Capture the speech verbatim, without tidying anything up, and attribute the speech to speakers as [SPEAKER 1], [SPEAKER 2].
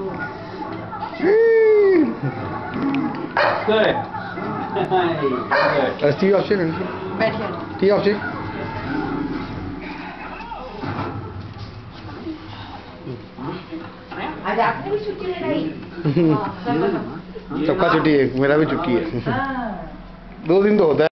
[SPEAKER 1] Good. Good.
[SPEAKER 2] T option है
[SPEAKER 3] बैठिए
[SPEAKER 2] T option
[SPEAKER 3] आज आपने भी छुट्टी ले ली
[SPEAKER 2] सबका छुट्टी है मेरा भी छुट्टी है दो दिन तो होता है